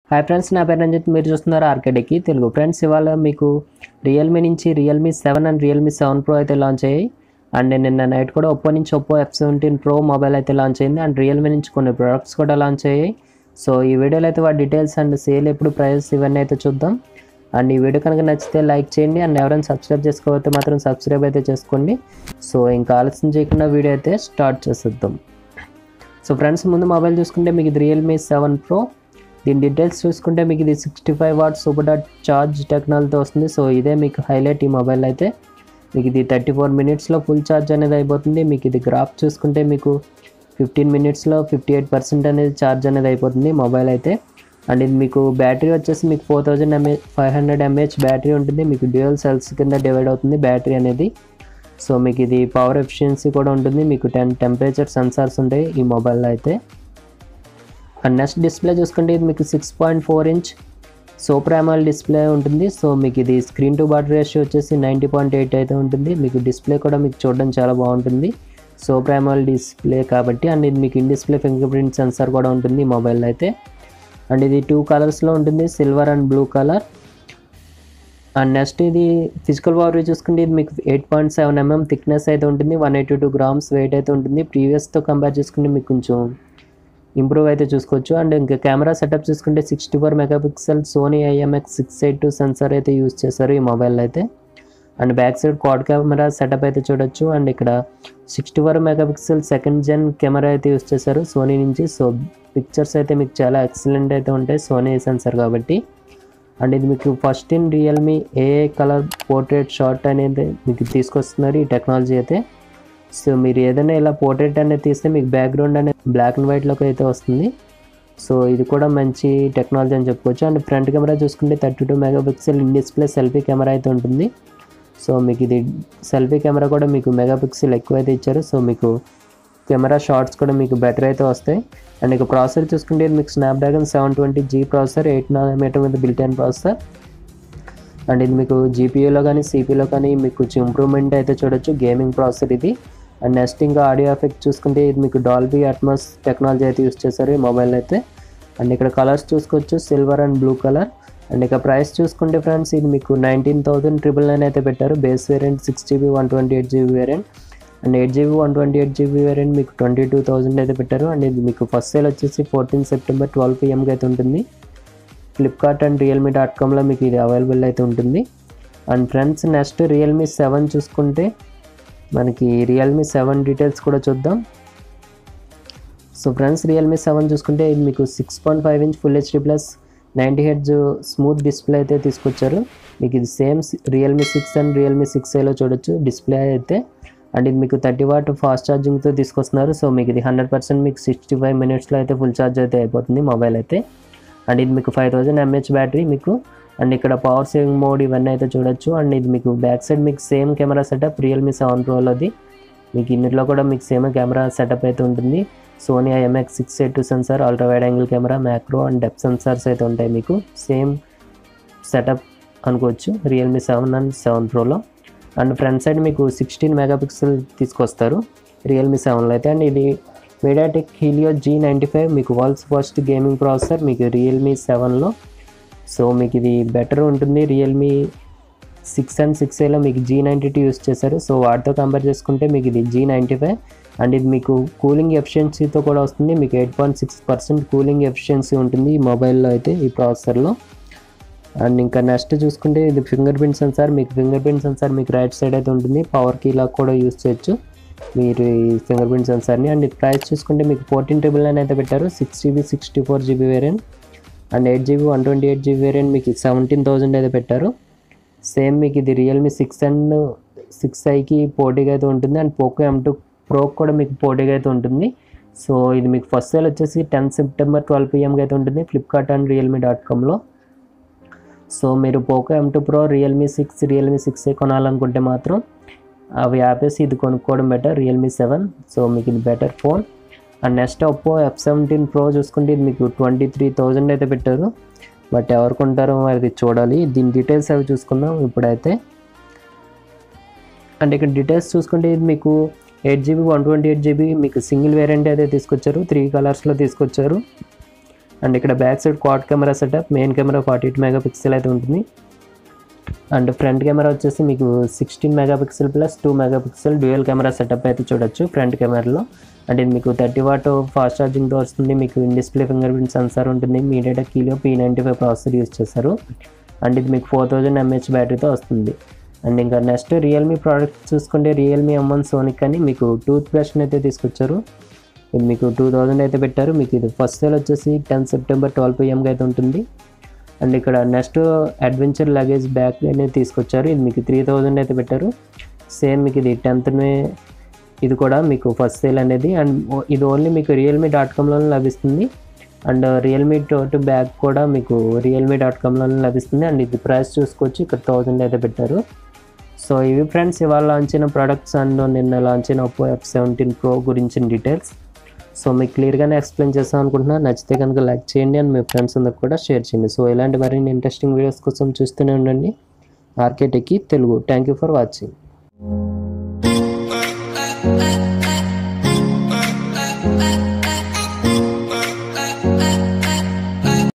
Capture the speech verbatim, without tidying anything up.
Hi friends, నా పేరు రంజిత్. మీరు చూస్తున్నారు ఆర్కేడెక్కి తెలుగు. ఫ్రెండ్స్, ఇవాళ మీకు రియల్మీ నుంచి Realme seven and Realme seven pro అయితే లాంచ్ అయ్యాయి. అండ్ నిన్న నైట్ కూడా ఒప్పో నుంచి Oppo F seventeen pro mobile అయితే లాంచ్ అయింది. అండ్ రియల్మీ నుంచి కొన్ని ప్రొడక్ట్స్ కూడా లాంచ్ అయ్యాయి. సో ఈ వీడియోలో అయితే వాటి డీటెయిల్స్ అండ్ సేల్ ఎప్పుడు ప్రైస్ ఇవన్నీ అయితే చూద్దాం. అండ్ ఈ వీడియో కనుక నచ్చితే లైక్ చేయండి. అండ్ ఎవరైనా సబ్స్క్రైబ్ చేసుకోకపోతే మాత్రం సబ్స్క్రైబ్ అయితే చేసుకోండి. సో ఇంకా ఆలస్యం చేయకుండా వీడియో అయితే స్టార్ట్ చేసేద్దాం. సో ఫ్రెండ్స్, ముందు మొబైల్ చూసుకుంటే మీకు ఇది రియల్మీ సెవెన్ ప్రో. దీని డీటెయిల్స్ చూసుకుంటే మీకు ఇది sixty five watt super dot charge టెక్నాలజీతో వస్తుంది. సో ఇదే మీకు హైలైట్ ఈ మొబైల్ అయితే. మీకు ఇది థర్టీ ఫోర్ మినిట్స్లో ఫుల్ ఛార్జ్ అనేది అయిపోతుంది. మీకు ఇది గ్రాఫ్ చూసుకుంటే మీకు ఫిఫ్టీన్ మినిట్స్లో ఫిఫ్టీ ఎయిట్ పర్సెంట్ అనేది ఛార్జ్ అనేది అయిపోతుంది మొబైల్ అయితే. అండ్ ఇది మీకు బ్యాటరీ వచ్చేసి మీకు four thousand mAh five hundred mAh battery ఉంటుంది. మీకు డ్యూయల్ సెల్స్ కింద డివైడ్ అవుతుంది బ్యాటరీ అనేది. సో మీకు ఇది పవర్ ఎఫిషియన్సీ కూడా ఉంటుంది. మీకు టెన్ టెంపరేచర్ సెన్సార్స్ ఉంటాయి ఈ మొబైల్లో అయితే. అండ్ నెక్స్ట్ డిస్ప్లే చూసుకుంటే ఇది మీకు six point four inch super AMOLED display ఉంటుంది. సో మీకు ఇది స్క్రీన్ టు బాడీ రేషియో వచ్చేసి నైంటీ పాయింట్ ఎయిట్ అయితే ఉంటుంది. మీకు డిస్ప్లే కూడా మీకు చూడడం చాలా బాగుంటుంది సూపర్ అమోలెడ్ డిస్ప్లే కాబట్టి. అండ్ ఇది మీకు in display finger print sensor కూడా ఉంటుంది ఈ మొబైల్లో అయితే. అండ్ ఇది టూ కలర్స్లో ఉంటుంది, silver and blue colour. And next ఇది ఫిజికల్ పవర్ చూసుకుంటే ఇది మీకు eight point seven mm thickness అయితే ఉంటుంది. One eighty two grams weight అయితే ఉంటుంది. ప్రీవియస్తో కంపేర్ చేసుకుంటే మీకు కొంచెం ఇంప్రూవ్ అయితే చూసుకోవచ్చు. అండ్ ఇంకా కెమెరా సెటప్ చూసుకుంటే sixty four megapixel Sony IMX six eight two sensor అయితే యూజ్ చేశారు ఈ మొబైల్ అయితే. And back side quad camera setup అయితే చూడొచ్చు. అండ్ ఇక్కడ sixty four megapixel second gen camera అయితే యూజ్ చేశారు సోనీ నుంచి. సో పిక్చర్స్ అయితే మీకు చాలా ఎక్సలెంట్ అయితే ఉంటాయి సోనీ సెన్సార్ కాబట్టి. అండ్ ఇది మీకు first in Realme AI colour portrait shot అనేది మీకు తీసుకొస్తున్నారు ఈ టెక్నాలజీ అయితే. సో మీరు ఏదైనా ఇలా పోర్ట్రేట్ అనేది తీస్తే మీకు బ్యాక్గ్రౌండ్ అనేది బ్లాక్ అండ్ వైట్లోకి అయితే వస్తుంది. సో ఇది కూడా మంచి టెక్నాలజీ అని చెప్పుకోవచ్చు. అండ్ ఫ్రంట్ కెమెరా చూసుకుంటే thirty two megapixel in display selfie camera అయితే ఉంటుంది. సో మీకు ఇది సెల్ఫీ కెమెరా కూడా మీకు మెగాపిక్సెల్ ఎక్కువ అయితే ఇచ్చారు. సో మీకు కెమెరా షాట్స్ కూడా మీకు బెటర్ అయితే వస్తాయి. అండ్ ఇక ప్రాసెసర్ చూసుకుంటే ఇది మీకు Snapdragon seven twenty G processor, eight nanometre మీద బిల్ట్ ఇన్ ప్రాసెసర్. అండ్ ఇది మీకు జీపీయూలో కానీ సిపియూలో కానీ మీకు కొంచెం ఇంప్రూవ్మెంట్ అయితే చూడొచ్చు గేమింగ్ ప్రాసెసర్ ఇది. అండ్ నెక్స్ట్ ఇంకా ఆడియో ఎఫెక్ట్ చూసుకుంటే ఇది మీకు డాల్బీ అట్మాస్ టెక్నాలజీ అయితే యూస్ చేశారు ఈ మొబైల్ అయితే. అండ్ ఇక్కడ కలర్స్ చూసుకోవచ్చు, silver and blue colour. And ఇక ప్రైస్ చూసుకుంటే ఫ్రెండ్స్ ఇది మీకు నైన్టీన్ థౌసండ్ ట్రిపుల్ నైన్ అయితే పెట్టారు. Base variant six GB one twenty eight GB variant. And eight GB one twenty eight GB variant మీకు ట్వంటీ టూ థౌసండ్ అయితే పెట్టారు. And ఇది మీకు ఫస్ట్ సేల్ వచ్చేసి ఫోర్టీన్ సెప్టెంబర్ ట్వెల్వ్ పిఎంకి అయితే ఉంటుంది. ఫ్లిప్కార్ట్ అండ్ రియల్మీ డాట్ కామ్లో మీకు ఇది అవైలబుల్ అయితే ఉంటుంది. And friends, next Realme seven చూసుకుంటే మనకి రియల్మీ సెవెన్ డీటెయిల్స్ కూడా చూద్దాం. సో ఫ్రెండ్స్, రియల్మీ సెవెన్ చూసుకుంటే ఇది మీకు six point five inch full HD plus ninety hertz smooth display అయితే తీసుకొచ్చారు. మీకు ఇది same Realme six and Realme six ఏలో చూడొచ్చు డిస్ప్లే అయితే. అండ్ ఇది మీకు థర్టీ వాట్ ఫాస్ట్ ఛార్జింగ్తో తీసుకొస్తున్నారు. సో మీకు ఇది హండ్రెడ్ పర్సెంట్ మీకు సిక్స్టీ ఫైవ్ మినిట్స్లో అయితే ఫుల్ ఛార్జ్ అయితే అయిపోతుంది మొబైల్ అయితే. అండ్ ఇది మీకు ఫైవ్ థౌజండ్ ఎంహెచ్ బ్యాటరీ మీకు. అండ్ ఇక్కడ పవర్ సేవింగ్ మోడ్ ఇవన్నీ అయితే చూడొచ్చు. అండ్ ఇది మీకు బ్యాక్ సైడ్ మీకు same camera setup Realme seven ప్రోలోది. మీకు ఇన్నిట్లో కూడా మీకు సేమ్ కెమెరా సెటప్ అయితే ఉంటుంది. Sony IMX six eight two sensor, ultra wide angle camera, macro and depth sensors అయితే ఉంటాయి. మీకు సేమ్ సెటప్ అనుకోవచ్చు రియల్మీ సెవెన్ అండ్ సెవెన్ ప్రోలో. అండ్ ఫ్రంట్ సైడ్ మీకు సిక్స్టీన్ మెగాపిక్సెల్ తీసుకొస్తారు రియల్మీ సెవెన్లో అయితే. అండ్ ఇది MediaTek Helio G ninety five మీకు వరల్డ్స్ ఫస్ట్ గేమింగ్ ప్రాసెసర్ మీకు రియల్మీ సెవెన్లో. సో మీకు ఇది బెటర్ ఉంటుంది. రియల్మీ సిక్స్ అండ్ సిక్స్ ఏలో మీకు జీ నైంటీ టూ యూస్ చేశారు. సో వాటితో కంపేర్ చేసుకుంటే మీకు ఇది జీ నైంటీ ఫైవ్. అండ్ ఇది మీకు కూలింగ్ ఎఫిషియన్సీతో కూడా వస్తుంది. మీకు eight point six percent cooling efficiency ఉంటుంది ఈ మొబైల్లో అయితే ఈ ప్రాసెసర్లో. అండ్ ఇంకా నెక్స్ట్ చూసుకుంటే ఇది ఫింగర్ ప్రింట్ సెన్సార్. మీకు ఫింగర్ ప్రింట్ సెన్సార్ మీకు రైట్ సైడ్ అయితే ఉంటుంది. పవర్ కీలా కూడా యూస్ చేయొచ్చు మీరు ఈ ఫింగర్ ప్రింట్ సెన్సార్ని. అండ్ ఇది ప్రైస్ చూసుకుంటే మీకు ఫోర్టీన్ ట్రిపుల్ నైన్ అయితే పెట్టారు. Six GB sixty four GB variant. And eight GB one twenty eight GB variant మీకు సెవెంటీన్ థౌసండ్ అయితే పెట్టారు. సేమ్ మీకు ఇది రియల్మీ సిక్స్ అండ్ సిక్స్ ఐకి పోటీగా అయితే ఉంటుంది. And Poco M two Pro కూడా మీకు పోటీగా అయితే ఉంటుంది. సో ఇది మీకు ఫస్ట్ సేల్ వచ్చేసి టెన్ సెప్టెంబర్ ట్వెల్వ్ పిఎంకి అయితే ఉంటుంది ఫ్లిప్కార్ట్ అండ్ రియల్మీ డాట్ కామ్లో. సో మీరు Poco M two Pro, Realme six, Realme six A కొనాలనుకుంటే మాత్రం అవి ఆపేసి ఇది కొనుక్కోవడం బెటర్ రియల్మీ సెవెన్. సో మీకు ఇది better phone. And next Oppo F seventeen Pro చూసుకుంటే ఇది మీకు ట్వంటీ త్రీ థౌజండ్ అయితే పెట్టారు. బట్ ఎవరు కొంటారో అది చూడాలి. దీని డీటెయిల్స్ అవి చూసుకుందాం ఇప్పుడైతే. అండ్ ఇక్కడ డీటెయిల్స్ చూసుకుంటే ఇది మీకు eight GB one twenty eight GB మీకు సింగిల్ వేరియంట్ అయితే తీసుకొచ్చారు. త్రీ కలర్స్లో తీసుకొచ్చారు. అండ్ ఇక్కడ back side quad camera setup, main camera forty eight megapixel అయితే ఉంటుంది. అండ్ ఫ్రంట్ కెమెరా వచ్చేసి మీకు sixteen megapixel plus two megapixel dual camera setup అయితే చూడొచ్చు ఫ్రంట్ కెమెరాలో. అంటే ఇది మీకు థర్టీ వాట్ ఫాస్ట్ ఛార్జింగ్తో వస్తుంది. మీకు in display finger print sensor ఉంటుంది. MediaTek Helio P ninety five processor use చేస్తారు. అండ్ ఇది మీకు ఫోర్ థౌజండ్ ఎంఏహెచ్ బ్యాటరీతో వస్తుంది. అండ్ ఇంకా నెక్స్ట్ రియల్మీ ప్రోడక్ట్ చూసుకుంటే రియల్మీ ఎం వన్ సోనిక్ అని మీకు టూత్ బ్రష్ని అయితే తీసుకొచ్చారు. ఇది మీకు టూ థౌజండ్ అయితే పెట్టారు. మీకు ఇది ఫస్ట్ సేల్ వచ్చేసి టెన్ సెప్టెంబర్ ట్వెల్వ్ పిఎంకి అయితే ఉంటుంది. అండ్ ఇక్కడ నెక్స్ట్ అడ్వెంచర్ లగేజ్ బ్యాగ్ అనేది తీసుకొచ్చారు. ఇది మీకు త్రీ థౌజండ్ అయితే పెట్టారు. సేమ్ మీకు ఇది టెన్త్ మే ఇది కూడా మీకు ఫస్ట్ సేల్ అనేది. అండ్ ఇది ఓన్లీ మీకు రియల్మీ డాట్ కామ్లోనే లభిస్తుంది. అండ్ రియల్మీ టోట్ బ్యాగ్ కూడా మీకు రియల్మీ డాట్ కామ్లోనే లభిస్తుంది. అండ్ ఇది ప్రైస్ చూసుకోవచ్చు, ఇక్కడ థౌజండ్ అయితే పెట్టారు. సో ఇవి ఫ్రెండ్స్ ఇవాళ లాంచ్ అయిన ప్రొడక్ట్స్ అండ్ నిన్న లాంచ్ అయిన ఒప్పో ఎఫ్ సెవెంటీన్ ప్రో గురించిన డీటెయిల్స్. సో మీకు క్లియర్గానే ఎక్స్ప్లెయిన్ చేస్తాను అనుకుంటున్నా. నచ్చితే కనుక లైక్ చేయండి అండ్ మీ ఫ్రెండ్స్ అందరికి కూడా షేర్ చేయండి. సో ఇలాంటి మరిన్ని ఇంట్రెస్టింగ్ వీడియోస్ కోసం చూస్తూనే ఉండండి RK tech Telugu. Thank you for watching.